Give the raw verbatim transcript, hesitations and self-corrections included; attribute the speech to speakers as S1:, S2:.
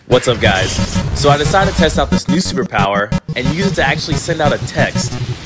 S1: What's up, guys? So I decided to test out this new superpower and use it to actually send out a text